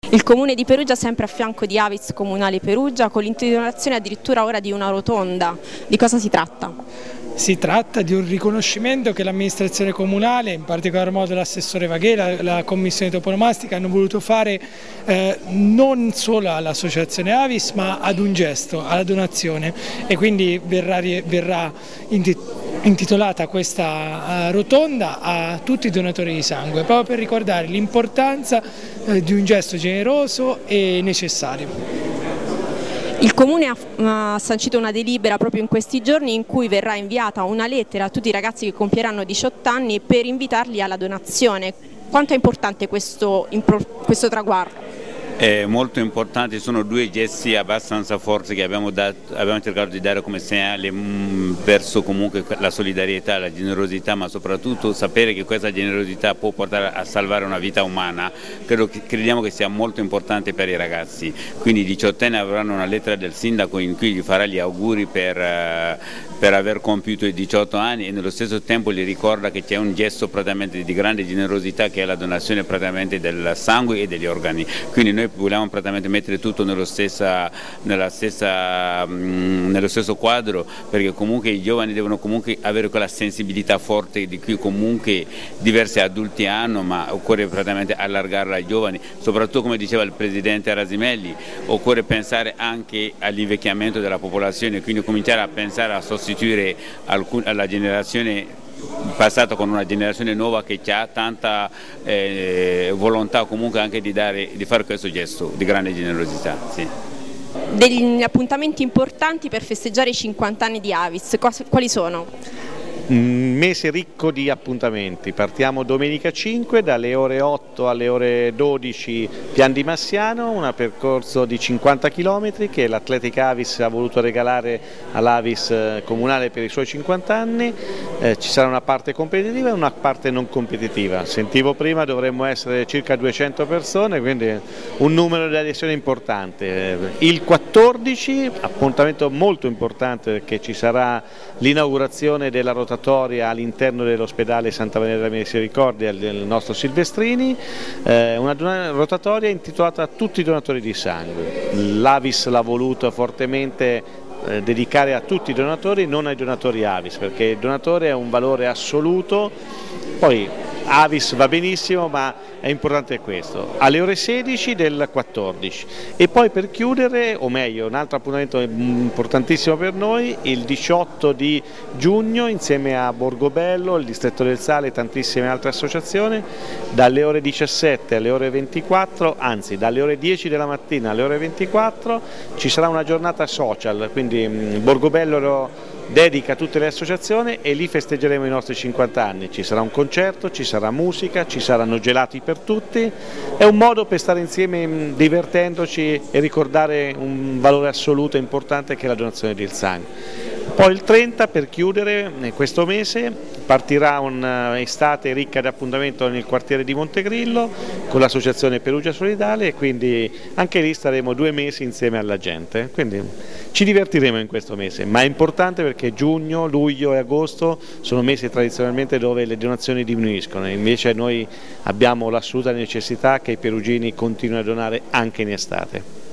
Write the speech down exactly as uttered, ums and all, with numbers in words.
Il Comune di Perugia sempre a fianco di Avis Comunale Perugia con l'intitolazione addirittura ora di una rotonda. Di cosa si tratta? Si tratta di un riconoscimento che l'amministrazione comunale, in particolar modo l'assessore Vaghè, la commissione toponomastica hanno voluto fare eh, non solo all'associazione Avis ma ad un gesto, alla donazione, e quindi verrà, verrà intitolata questa rotonda a tutti i donatori di sangue, proprio per ricordare l'importanza eh, di un gesto generoso e necessario. Il Comune ha sancito una delibera proprio in questi giorni in cui verrà inviata una lettera a tutti i ragazzi che compieranno diciotto anni per invitarli alla donazione. Quanto è importante questo, questo traguardo? È molto importante, sono due gesti abbastanza forti che abbiamo, dato, abbiamo cercato di dare come segnale mh, verso comunque la solidarietà, la generosità, ma soprattutto sapere che questa generosità può portare a salvare una vita umana. Credo che, crediamo che sia molto importante per i ragazzi, quindi i diciottenni avranno una lettera del sindaco in cui gli farà gli auguri per, uh, per aver compiuto i diciotto anni e nello stesso tempo gli ricorda che c'è un gesto praticamente di grande generosità che è la donazione praticamente del sangue e degli organi. Quindi noi vogliamo praticamente mettere tutto nello, stessa, nella stessa, mh, nello stesso quadro, perché comunque i giovani devono comunque avere quella sensibilità forte di cui comunque diversi adulti hanno, ma occorre praticamente allargarla ai giovani, soprattutto come diceva il presidente Rasimelli, occorre pensare anche all'invecchiamento della popolazione, quindi cominciare a pensare a sostituire alcun, alla generazione passato con una generazione nuova che ha tanta eh, volontà comunque anche di, dare, di fare questo gesto di grande generosità. Sì. Degli appuntamenti importanti per festeggiare i cinquanta anni di Avis, quali sono? Un mese ricco di appuntamenti, partiamo domenica cinque dalle ore otto alle ore dodici Pian di Massiano, un percorso di cinquanta chilometri che l'Atletica Avis ha voluto regalare all'Avis comunale per i suoi cinquanta anni, eh, ci sarà una parte competitiva e una parte non competitiva, sentivo prima dovremmo essere circa duecento persone, quindi un numero di adesioni importante. Il quattordici, appuntamento molto importante perché ci sarà l'inaugurazione della rotatoria all'interno dell'ospedale Santa Maria della Misericordia del nostro Silvestrini, eh, una rotatoria intitolata a tutti i donatori di sangue. L'Avis l'ha voluto fortemente eh, dedicare a tutti i donatori, non ai donatori Avis, perché il donatore è un valore assoluto, poi Avis va benissimo ma è importante questo, alle ore sedici del quattordici e poi per chiudere, o meglio un altro appuntamento importantissimo per noi, il diciotto di giugno insieme a Borgobello, il Distretto del Sale e tantissime altre associazioni, dalle ore diciassette alle ore ventiquattro, anzi dalle ore dieci della mattina alle ore ventiquattro ci sarà una giornata social, quindi Borgobello dedica a tutte le associazioni e lì festeggeremo i nostri cinquanta anni, ci sarà un concerto, ci sarà musica, ci saranno gelati per tutti, è un modo per stare insieme divertendoci e ricordare un valore assoluto e importante che è la donazione del sangue. Poi il trenta per chiudere questo mese partirà un'estate ricca di appuntamento nel quartiere di Montegrillo con l'associazione Perugia Solidale e quindi anche lì staremo due mesi insieme alla gente, quindi ci divertiremo in questo mese, ma è importante perché giugno, luglio e agosto sono mesi tradizionalmente dove le donazioni diminuiscono, invece noi abbiamo l'assoluta necessità che i perugini continuino a donare anche in estate.